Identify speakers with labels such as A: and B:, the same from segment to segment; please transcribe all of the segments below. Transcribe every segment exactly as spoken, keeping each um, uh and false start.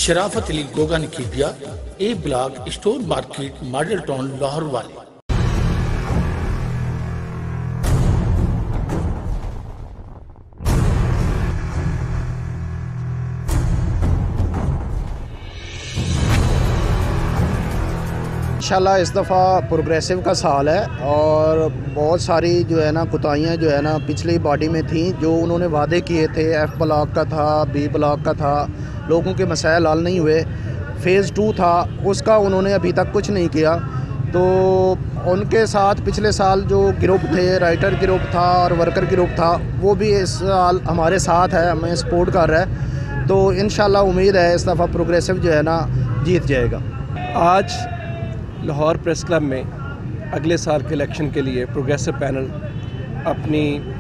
A: शराफत अली गोगा ने किया A block store market model town Lahore वाले।
B: इंशाल्लाह इस दफ़ा प्रोग्रेसिव का साल है और बहुत सारी जो है ना कोताहियाँ जो है ना पिछली बॉडी में थी, जो उन्होंने वादे किए थे। एफ़ ब्लॉक का था, बी ब्लॉक का था, लोगों के मसाइल हल नहीं हुए। फ़ेज़ टू था, उसका उन्होंने अभी तक कुछ नहीं किया। तो उनके साथ पिछले साल जो ग्रुप थे, राइटर ग्रुप था और वर्कर ग्रुप था, वो भी इस साल हमारे साथ है, हमें सपोर्ट कर रहा है। तो इंशाल्लाह उम्मीद है इस दफ़ा प्रोग्रेसिव जो है ना जीत जाएगा।
C: आज लाहौर प्रेस क्लब में अगले साल के इलेक्शन के लिए प्रोग्रेसिव पैनल अपनी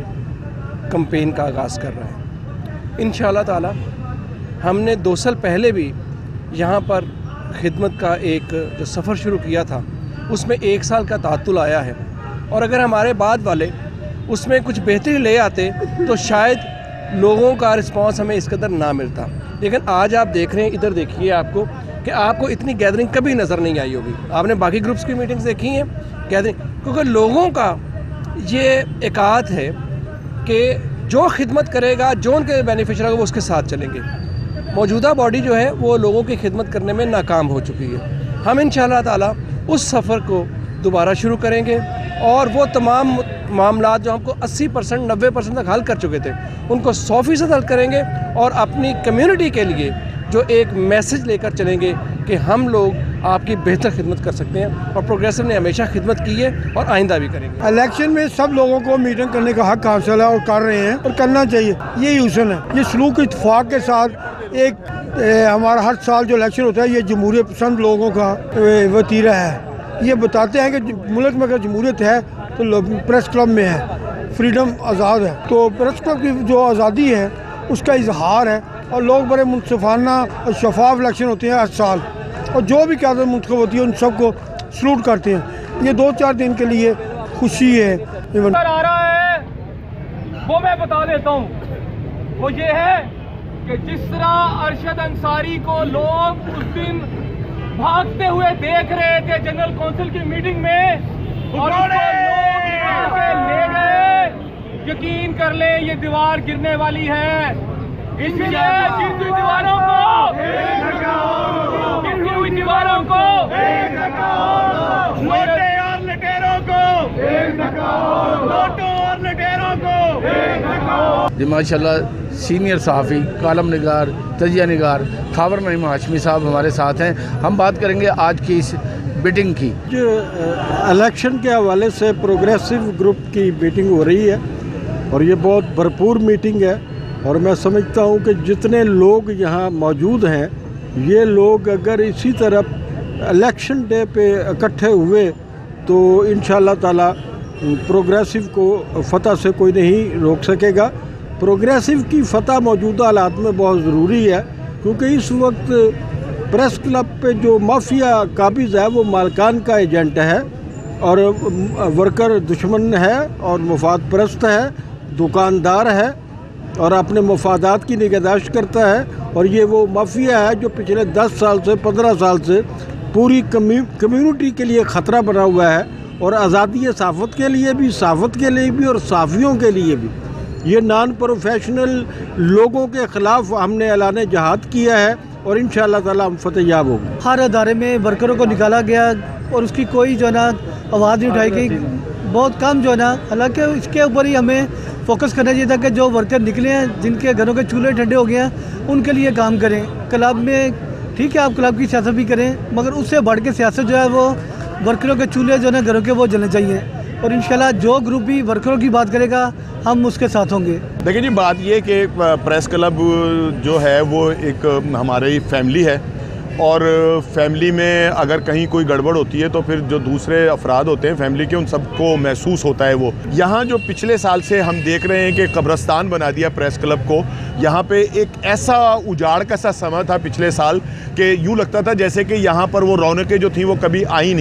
C: कैंपेन का आगाज़ कर रहा है। इंशाअल्लाह ताला हमने दो साल पहले भी यहाँ पर खिदमत का एक जो सफ़र शुरू किया था, उसमें एक साल का तातुल आया है। और अगर हमारे बाद वाले उसमें कुछ बेहतरी ले आते तो शायद लोगों का रिस्पांस हमें इस कदर ना मिलता। लेकिन आज आप देख रहे हैं, इधर देखिए आपको कि आपको इतनी गैदरिंग कभी नज़र नहीं आई होगी। आपने बाकी ग्रुप्स की मीटिंग्स देखी हैं गैदरिंग, क्योंकि लोगों का ये एकात है कि जो खिदमत करेगा, जो उनके बेनिफिशियल होगा, वो उसके साथ चलेंगे। मौजूदा बॉडी जो है वो लोगों की खिदमत करने में नाकाम हो चुकी है। हम इंशाअल्लाह ताला उस सफ़र को दोबारा शुरू करेंगे और वो तमाम मामलात जो हमको अस्सी परसेंट नब्बे परसेंट तक हल कर चुके थे, उनको सौ फीसद हल करेंगे और अपनी कम्युनिटी के लिए जो एक मैसेज लेकर चलेंगे कि हम लोग आपकी बेहतर खिदमत कर सकते हैं। और प्रोग्रेसिव ने हमेशा खिदमत की है और आइंदा भी करेंगे।
D: इलेक्शन में सब लोगों को मीटिंग करने का हक हासिल है और कर रहे हैं और करना चाहिए। ये हुसन है, ये सलूक इत्तेफाक के साथ एक ए, हमारा हर साल जो इलेक्शन होता है, ये जमहूरियत पसंद लोगों का वतीरा है। ये बताते हैं कि मुल्क में अगर जमहूरियत है तो प्रेस क्लब में है, फ्रीडम आज़ाद है। तो प्रेस क्लब की जो आज़ादी है उसका इजहार है और लोग बड़े मुनसिफाना और शफाफ इलेक्शन होते हैं हर साल, और जो भी क़यादत मुंतखब होती है उन सबको सलूट करते हैं। ये दो चार दिन के लिए खुशी है।
E: आ रहा है वो मैं बता देता हूँ, वो ये है कि जिस तरह अरशद अंसारी को लोग उस दिन भागते हुए देख रहे थे जनरल काउंसिल की मीटिंग में और उसको लोग उठा के ले गए, यकीन कर ले ये दीवार गिरने वाली है। इसलिए गिरती हुई दीवारों को गिरती हुई दीवारों को लोटे और लटेरों को लोटों और लटेरों को
A: जी माशाल्लाह सीनियर सहाफ़ी, कालम निगार, तजिया निगार खावर नईम हाशमी साहब हमारे साथ हैं। हम बात करेंगे आज की इस मीटिंग की।
F: जो इलेक्शन के हवाले से प्रोग्रेसिव ग्रुप की मीटिंग हो रही है और ये बहुत भरपूर मीटिंग है और मैं समझता हूँ कि जितने लोग यहाँ मौजूद हैं, ये लोग अगर इसी तरह इलेक्शन डे पे इकट्ठे हुए तो इंशाअल्लाह ताला प्रोग्रेसिव को फ़तह से कोई नहीं रोक सकेगा। प्रोग्रेसिव की फ़तह मौजूदा हालात में बहुत ज़रूरी है, क्योंकि इस वक्त प्रेस क्लब पे जो माफिया काबिज़ है वो मालकान का एजेंट है और वर्कर दुश्मन है और मुफाद परस्त है, दुकानदार है और अपने मफादात की निगहदाश्त करता है। और ये वो माफिया है जो पिछले दस साल से पंद्रह साल से पूरी कम्युनिटी के लिए ख़तरा बना हुआ है और आज़ादी सहाफ़त के लिए भी, सहाफ़त के लिए भी और साफ़ियों के लिए भी। ये नॉन प्रोफेशनल लोगों के ख़िलाफ़ हमने ऐलान जहाद किया है और इंशाअल्लाह ताला हम फतेहयाब होंगे।
G: हर अदारे में वर्करों को निकाला गया और उसकी कोई जो है ना आवाज़ नहीं उठाई गई, बहुत कम जो है ना। हालांकि इसके ऊपर ही हमें फोकस करना चाहिए था कि जो वर्कर निकले हैं, जिनके घरों के चूल्हे ठंडे हो गए हैं, उनके लिए काम करें। क्लब में ठीक है, आप क्लब की सियासत भी करें, मगर उससे बढ़ के सियासत जो है वो वर्करों के चूल्हे जो है ना घरों के वो जलने चाहिए। और इंशाल्लाह जो ग्रुप भी वर्करों की बात करेगा हम उसके साथ होंगे।
H: देखिए जी, बात ये कि प्रेस क्लब जो है वो एक हमारी फैमिली है और फैमिली में अगर कहीं कोई गड़बड़ होती है तो फिर जो दूसरे अफराद होते हैं फैमिली के, उन सबको महसूस होता है। वो यहाँ जो पिछले साल से हम देख रहे हैं कि कब्रस्तान बना दिया प्रेस क्लब को। यहाँ पे एक ऐसा उजाड़ का सा समय था पिछले साल कि यूँ लगता था जैसे कि यहाँ पर वो रौनकें जो थी वो कभी आई नहीं।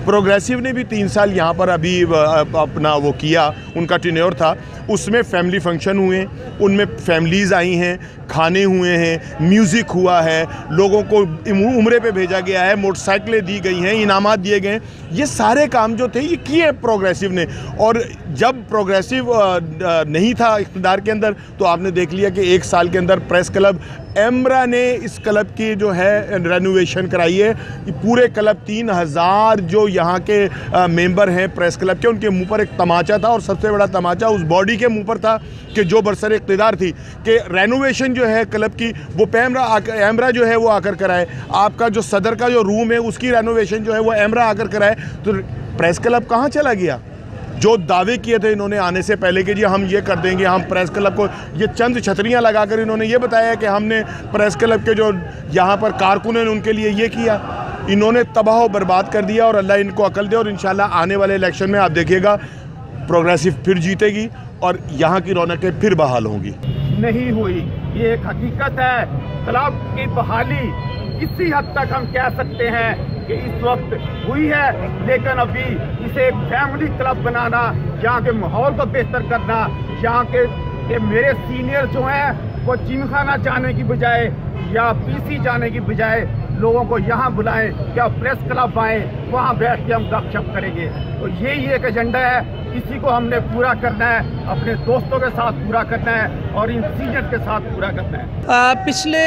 H: प्रोग्रेसिव ने भी तीन साल यहाँ पर अभी अपना वो किया, उनका टेन्योर था, उसमें फैमिली फंक्शन हुए, उनमें फैमिलीज़ आई हैं, खाने हुए हैं, म्यूज़िक हुआ है, लोगों को उम्रे पे भेजा गया है, मोटरसाइकिलें दी गई हैं, इनामात दिए गए हैं। ये सारे काम जो थे ये किए प्रोग्रेसिव ने। और जब प्रोग्रेसिव नहीं था इक़्तिदार के अंदर तो आपने देख लिया कि एक साल के अंदर प्रेस क्लब एमरा ने इस क्लब की जो है रेनोवेशन कराई है। पूरे क्लब तीन हज़ार जो यहाँ के आ, मेंबर हैं प्रेस क्लब के, उनके मुंह पर एक तमाचा था, और सबसे बड़ा तमाचा उस बॉडी के मुंह पर था कि जो बरसर इक़्तिदार थी कि रेनोवेशन जो है क्लब की वो पैमरा एमरा जो है वो आकर कराए। आपका जो सदर का जो रूम है उसकी रेनोवेशन जो है वो एमरा आकर कराए। तो प्रेस क्लब कहाँ चला गया? जो दावे किए थे इन्होंने आने से पहले कि जी हम ये कर देंगे, हम प्रेस क्लब को, ये चंद छतरियां लगाकर इन्होंने ये बताया कि हमने प्रेस क्लब के जो यहाँ पर कारकुन हैं उनके लिए ये किया। इन्होंने तबाह और बर्बाद कर दिया, और अल्लाह इनको अकल दे। और इंशाल्लाह आने वाले इलेक्शन में आप देखिएगा प्रोग्रेसिव फिर जीतेगी और यहाँ की रौनकें फिर बहाल होंगी।
I: नहीं हुई, ये एक हकीकत है। क्लब की बहाली इसी हद तक हम कह सकते हैं कि इस वक्त हुई है, लेकिन अभी इसे एक फैमिली क्लब बनाना, यहाँ के माहौल को बेहतर करना, यहाँ के, के मेरे सीनियर जो हैं वो जिमखाना जाने की बजाय या पीसी जाने की बजाय लोगों को यहाँ बुलाएं, क्या प्रेस क्लब आए, वहाँ बैठ के हम गपशप करेंगे। तो यही एक एजेंडा है, इसी को हमने पूरा करना है, अपने दोस्तों के साथ पूरा करना है और इन सीनियर के साथ पूरा करना है।
J: आ, पिछले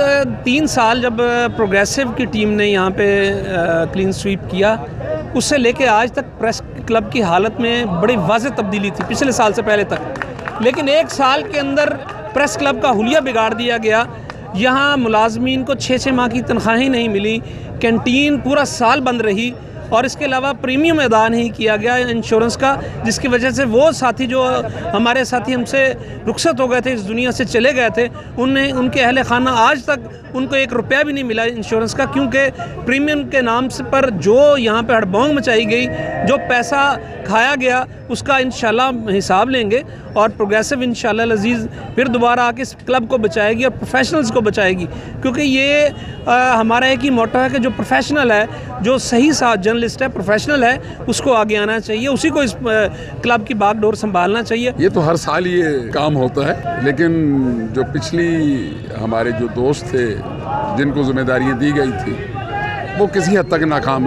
J: तीन साल जब प्रोग्रेसिव की टीम ने यहाँ पे क्लीन स्वीप किया, उससे लेके आज तक प्रेस क्लब की हालत में बड़ी वाज़ेह तब्दीली थी पिछले साल से पहले तक। लेकिन एक साल के अंदर प्रेस क्लब का हुलिया बिगाड़ दिया गया। यहाँ मुलाजमीन को छः छः माह की तनख्वाहें नहीं मिली, कैंटीन पूरा साल बंद रही, और इसके अलावा प्रीमियम अदा नहीं किया गया इंश्योरेंस का, जिसकी वजह से वो साथी जो हमारे साथी हमसे रुखसत हो गए थे, इस दुनिया से चले गए थे, उन्हें उनके अहले खाना आज तक उनको एक रुपया भी नहीं मिला इंश्योरेंस का, क्योंकि प्रीमियम के नाम से पर जो यहाँ पे हड़बोंग मचाई गई, जो पैसा खाया गया, उसका इंशाल्लाह हिसाब लेंगे। और प्रोग्रेसिव इंशाल्लाह अज़ीज़ फिर दोबारा आके इस क्लब को बचाएगी और प्रोफेशनल्स को बचाएगी, क्योंकि ये आ, हमारा एक ही मोटो है कि जो प्रोफेशनल है, जो सही साथ जर्नलिस्ट है, प्रोफेशनल है, उसको आगे आना चाहिए, उसी को इस क्लब की बागडोर संभालना चाहिए।
K: ये तो हर साल ये काम होता है, लेकिन जो पिछली हमारे जो दोस्त थे जिनको जिम्मेदारियाँ दी गई थी वो किसी हद तक नाकाम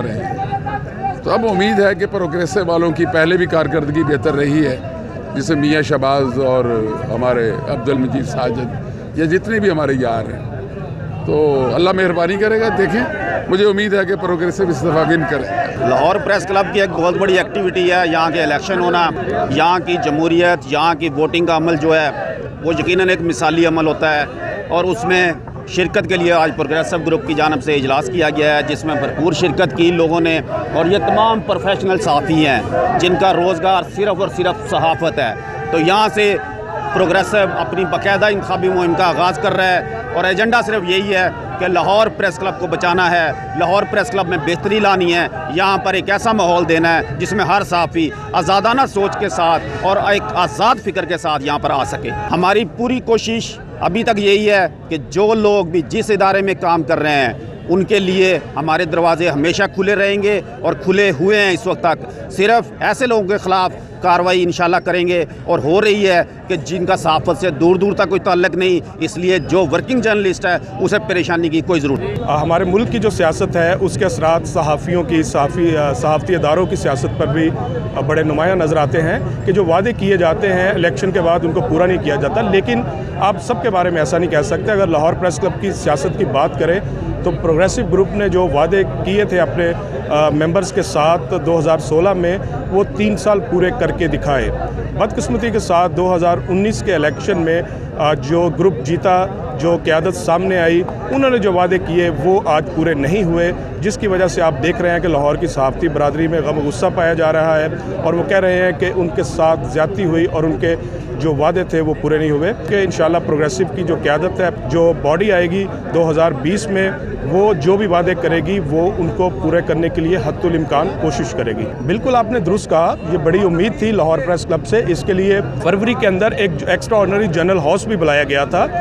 K: रहे। तो अब उम्मीद है कि प्रोग्रेसिव वालों की पहले भी कारकर्दगी बेहतर रही है, जिसे मियाँ शहबाज और हमारे अब्दुल मजीद साजिद या जितने भी हमारे यार हैं, तो अल्लाह मेहरबानी करेगा। देखें, मुझे उम्मीद है कि प्रोग्रेसिव इस दफ़ा विन करे।
L: लाहौर प्रेस क्लब की एक बहुत बड़ी एक्टिविटी है यहाँ के इलेक्शन होना, यहाँ की जमहूरियत, यहाँ की वोटिंग का अमल जो है वो यकीनन एक मिसाली अमल होता है, और उसमें शिरकत के लिए आज प्रोग्रेसिव ग्रुप की जानब से इजलास किया गया है, जिसमें भरपूर शिरकत की लोगों ने। और ये तमाम प्रोफेशनल सहाफ़ी हैं जिनका रोज़गार सिर्फ़ और सिर्फ सहाफ़त है। तो यहाँ से प्रोग्रेसिव अपनी बाकायदा इंतखाबी मुहिम का आगाज़ कर रहा है, और एजेंडा सिर्फ यही है कि लाहौर प्रेस क्लब को बचाना है, लाहौर प्रेस क्लब में बेहतरी लानी है, यहाँ पर एक ऐसा माहौल देना है जिसमें हर सहाफ़ी आज़ादाना सोच के साथ और एक आज़ाद फ़िक्र के साथ यहाँ पर आ सके। हमारी पूरी कोशिश अभी तक यही है कि जो लोग भी जिस इदारे में काम कर रहे हैं उनके लिए हमारे दरवाजे हमेशा खुले रहेंगे, और खुले हुए हैं इस वक्त तक। सिर्फ ऐसे लोगों के ख़िलाफ़ कार्रवाई इंशाल्लाह करेंगे, और हो रही है कि जिनका सहाफ़त से दूर दूर तक कोई ताल्लुक़ नहीं, इसलिए जो वर्किंग जर्नलिस्ट है उसे परेशानी की कोई ज़रूरत नहीं।
M: हमारे मुल्क की जो सियासत है उसके असरात सहाफ़ियों की, सहाफ़ी सहाफ़ती इदारों की सियासत पर भी बड़े नुमायाँ नज़र आते हैं कि जो वादे किए जाते हैं इलेक्शन के बाद उनको पूरा नहीं किया जाता। लेकिन आप सब के बारे में ऐसा नहीं कह सकते। अगर लाहौर प्रेस क्लब की सियासत की बात करें तो प्रोग्रेसिव ग्रुप ने जो वादे किए थे अपने आ, मेंबर्स के साथ दो हज़ार सोलह में, वो तीन साल पूरे करके दिखाए। बदकिस्मती के साथ दो हज़ार उन्नीस के इलेक्शन में आ, जो ग्रुप जीता, जो क़यादत सामने आई, उन्होंने जो वादे किए वो आज पूरे नहीं हुए, जिसकी वजह से आप देख रहे हैं कि लाहौर की सहाफ़ती बरादरी में गम गुस्सा पाया जा रहा है, और वो कह रहे हैं कि उनके साथ ज़्यादती हुई और उनके जो वादे थे वो पूरे नहीं हुए। कि इंशाल्लाह प्रोग्रेसिव की जो क़यादत है, जो बॉडी आएगी दो हज़ार बीस में, वो जो भी वादे करेगी वो उनको पूरे करने के लिए हद्दुल इम्कान कोशिश करेगी। बिल्कुल आपने दुरुस्त कहा, ये बड़ी उम्मीद थी लाहौर प्रेस क्लब से। इसके लिए फरवरी के अंदर एक एक्स्ट्रा ऑर्डिनरी जनरल हाउस भी बुलाया गया था,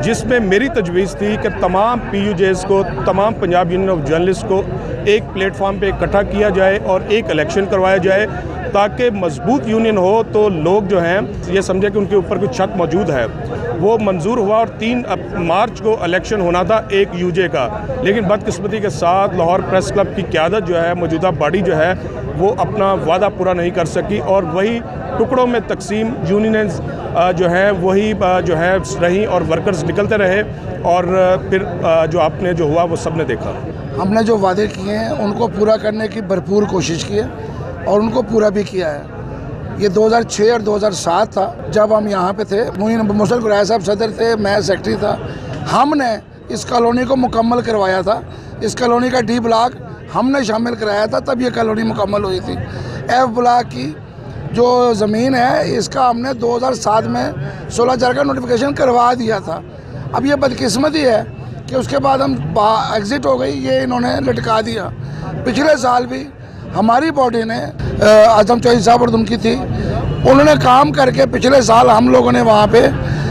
M: जिसमें मेरी तजवीज़ थी कि तमाम पी यू जेज़ को, तमाम पंजाब यूनियन ऑफ जर्नलिस्ट को एक प्लेटफार्म पे इकट्ठा किया जाए और एक इलेक्शन करवाया जाए, ताकि मजबूत यूनियन हो तो लोग जो हैं ये समझे कि उनके ऊपर कोई शक मौजूद है। वो मंजूर हुआ और तीन मार्च को इलेक्शन होना था एक यूजे का, लेकिन बदकिस्मती के साथ लाहौर प्रेस क्लब की क़यादत जो है, मौजूदा बॉडी जो है, वो अपना वादा पूरा नहीं कर सकी और वही टुकड़ों में तकसीम यूनियंस जो हैं वही जो है रहीं और वर्कर्स निकलते रहे और फिर जो आपने जो हुआ वो सब ने देखा।
N: हमने जो वादे किए हैं उनको पूरा करने की भरपूर कोशिश की है और उनको पूरा भी किया है। ये दो हज़ार छह और दो हज़ार सात था जब हम यहाँ पे थे, मुसल गुराया साहब सदर थे, मैं सेक्रेटरी था। हमने इस कॉलोनी को मुकम्मल करवाया था। इस कॉलोनी का डी ब्लॉक हमने शामिल कराया था, तब ये कॉलोनी मुकम्मल हुई थी। एफ ब्लॉक की जो ज़मीन है इसका हमने दो हज़ार सात में सोलह हजार का नोटिफिकेशन करवा दिया था। अब ये बदकिस्मती है कि उसके बाद हम एग्ज़िट हो गई, ये इन्होंने लटका दिया। पिछले साल भी हमारी बॉडी ने आजम चौधरी साहब और उनकी थी, उन्होंने काम करके पिछले साल हम लोगों ने वहाँ पे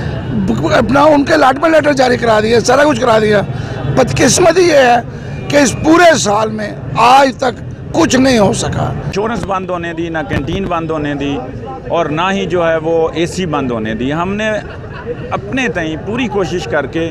N: अपना उनके अलॉटमेंट लेटर जारी करा दिया, सारा कुछ करा दिया। बदकिस्मती ये है कि इस पूरे साल में आज तक कुछ नहीं हो सका।
O: इंश्योरेंस बंद होने दी, ना कैंटीन बंद होने दी और ना ही जो है वो एसी बंद होने दी। हमने अपने तई पूरी कोशिश करके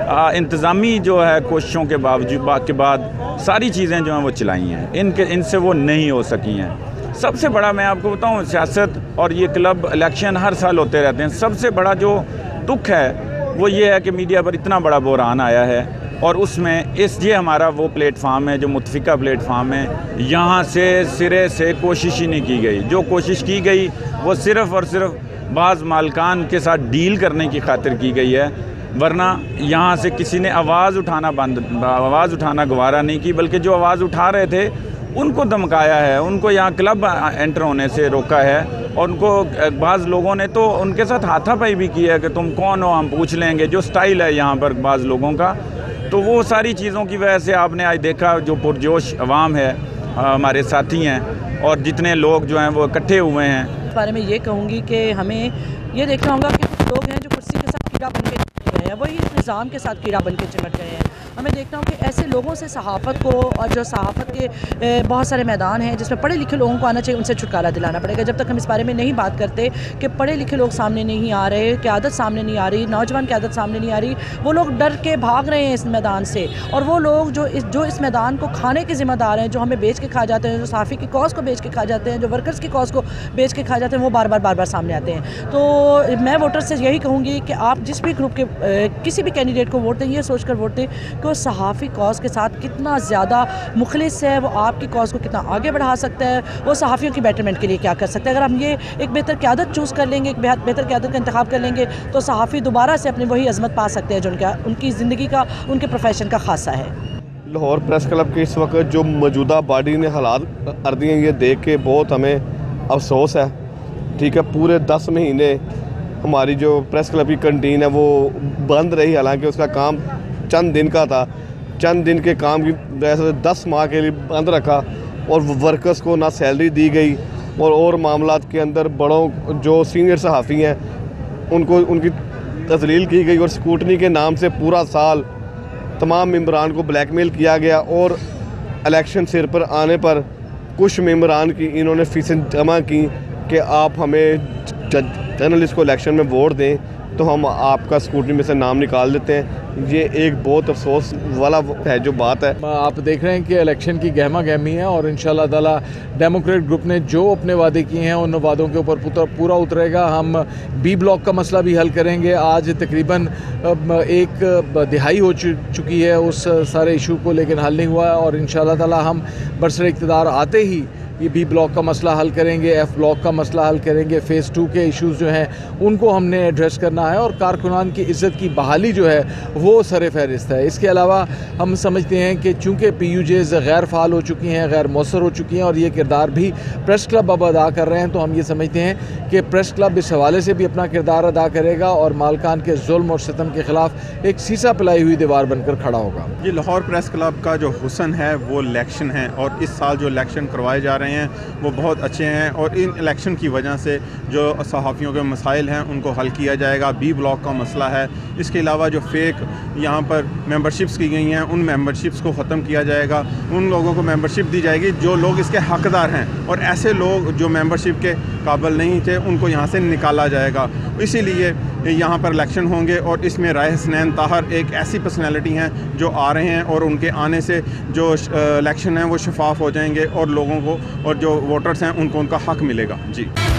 O: इंतज़ामी जो है कोशिशों के बावजूद के बाद सारी चीज़ें जो हैं वो चलाई हैं, इनके इनसे वो नहीं हो सकी हैं। सबसे बड़ा मैं आपको बताऊं, सियासत और ये क्लब इलेक्शन हर साल होते रहते हैं। सबसे बड़ा जो दुख है वो ये है कि मीडिया पर इतना बड़ा बहरान आया है और उसमें इस ये हमारा वो प्लेटफार्म है जो मुतफिका प्लेटफार्म है, यहाँ से सिरे से कोशिश ही नहीं की गई। जो कोशिश की गई वो सिर्फ़ और सिर्फ बाज़ मालकान के साथ डील करने की खातिर की गई है, वरना यहाँ से किसी ने आवाज़ उठाना बंद आवाज़ उठाना गवारा नहीं की, बल्कि जो आवाज़ उठा रहे थे उनको धमकाया है, उनको यहाँ क्लब एंटर होने से रोका है और उनको बाज़ लोगों ने तो उनके साथ हाथापाई भी की है कि तुम कौन हो, हम पूछ लेंगे, जो स्टाइल है यहाँ पर बाज़ लोगों का। तो वो सारी चीज़ों की वजह से आपने आज देखा जो पुरजोश अवाम है, हमारे साथी हैं और जितने लोग जो हैं वो इकट्ठे हुए हैं।
P: इस बारे में ये कहूँगी कि हमें ये देखना होगा कि कुछ लोग हैं जो कुर्सी के साथ कीड़ा बन के चिमट गए हैं, वही इस निज़ाम के साथ कीड़ा बन के चिमट गए हैं। हमें देखना होगा कि ऐसे लोगों से सहाफ़त को, और जो सहाफ़त के बहुत सारे मैदान हैं जिसमें पढ़े लिखे लोगों को आना चाहिए, उनसे छुटकारा दिलाना पड़ेगा। जब तक हम इस बारे में नहीं बात करते कि पढ़े लिखे लोग सामने नहीं आ रहे, क़यादत सामने नहीं आ रही, नौजवान क़यादत सामने नहीं आ रही, वो लोग डर के भाग रहे हैं इस मैदान से, और वो लोग जो इस जो इस मैदान को खाने के ज़िम्मेदार हैं, जो हमें बेच के खा जाते हैं, जो सहाफ़ी की कॉज को बेच के खा जाते हैं, जो वर्कर्स की कॉज को बेच के खा जाते हैं, वो बार बार बार बार सामने आते हैं। तो मैं वोटर से यही कहूँगी कि आप जिस भी ग्रुप के किसी भी कैंडिडेट को वोट दें, ये सोच कर वोट दें कि वो सहाफ़ी कॉज के साथ कितना ज़्यादा मुखलिस है, वो आपकी कॉज को कितना आगे बढ़ा सकता है, वो सहाफ़ियों की बेटरमेंट के लिए क्या कर सकता है। अगर हम ये एक बेहतर क़यादत चूज़ कर लेंगे, एक बेहतर क़यादत का इंतखाब कर लेंगे, तो सहाफ़ी दोबारा से अपनी वही अज़मत पा सकते हैं जो उनका उनकी ज़िंदगी का, उनके प्रोफेशन का खासा है।
Q: लाहौर प्रेस क्लब के इस वक्त जो मौजूदा बॉडी ने हालात कर दिए, ये देख के बहुत हमें अफसोस है। ठीक है, पूरे दस महीने हमारी जो प्रेस क्लब की कंटीन है वो बंद रही, हालांकि उसका काम चंद दिन का था। चंद दिन के काम की वजह से दस माह के लिए बंद रखा और वर्कर्स को ना सैलरी दी गई और और मामलात के अंदर बड़ों जो सीनियर सहाफ़ी हैं उनको उनकी तजलील की गई और स्कूटनी के नाम से पूरा साल तमाम मेम्बरान को ब्लैकमेल किया गया और इलेक्शन सिर पर आने पर कुछ मेम्बरान की इन्होंने फीसें जमा की कि आप हमें जर्नलिस्ट को इलेक्शन में वोट दें तो हम आपका स्कूटनी में से नाम निकाल देते हैं। ये एक बहुत अफसोस वाला है जो बात है।
A: आप देख रहे हैं कि इलेक्शन की गहमा गहमी है और इंशाल्लाह ताला डेमोक्रेट ग्रुप ने जो अपने वादे किए हैं उन वादों के ऊपर पूरा उतरेगा। हम बी ब्लॉक का मसला भी हल करेंगे। आज तकरीबन एक दिहाई हो चुकी है उस सारे इशू को, लेकिन हल नहीं हुआ है और इंशाल्लाह ताला हम बरसर इक़्तिदार आते ही ये बी ब्लॉक का मसला हल करेंगे, एफ़ ब्लॉक का मसला हल करेंगे। फ़ेज़ टू के इश्यूज़ जो हैं उनको हमने एड्रेस करना है और कारकुनान की इज़्ज़त की बहाली जो है वो सर फहरिस्त है। इसके अलावा हम समझते हैं कि चूँकि पी यू जेज़ गैर फ़ाल हो चुकी हैं, गैर मौसर हो चुकी हैं और ये किरदार भी प्रेस क्लब अब अदा कर रहे हैं, तो हम ये समझते हैं कि प्रेस क्लब इस हवाले से भी अपना किरदार अदा करेगा और मालकान के जुल्म और सितम के ख़िलाफ़ एक सीसा पिलाई हुई दीवार बनकर खड़ा होगा।
R: ये लाहौर प्रेस क्लब का जो हुसन है वो इलेक्शन है और इस साल जो इलेक्शन करवाए जा रहे हैं रहे हैं वो बहुत अच्छे हैं और इन इलेक्शन की वजह से जो सहाफ़ियों के मसाइल हैं उनको हल किया जाएगा। बी ब्लॉक का मसला है, इसके अलावा जो फेक यहाँ पर मेंबरशिप्स की गई हैं उन मेंबरशिप्स को ख़त्म किया जाएगा। उन लोगों को मेंबरशिप दी जाएगी जो लोग इसके हकदार हैं और ऐसे लोग जो मेंबरशिप के काबिल नहीं थे उनको यहाँ से निकाला जाएगा। इसीलिए यहाँ पर इलेक्शन होंगे और इसमें राय हसनैन ताहर एक ऐसी पर्सनैलिटी हैं जो आ रहे हैं और उनके आने से जो इलेक्शन है वो शफाफ हो जाएंगे और लोगों को और जो वोटर्स हैं उनको उनका हक मिलेगा। जी।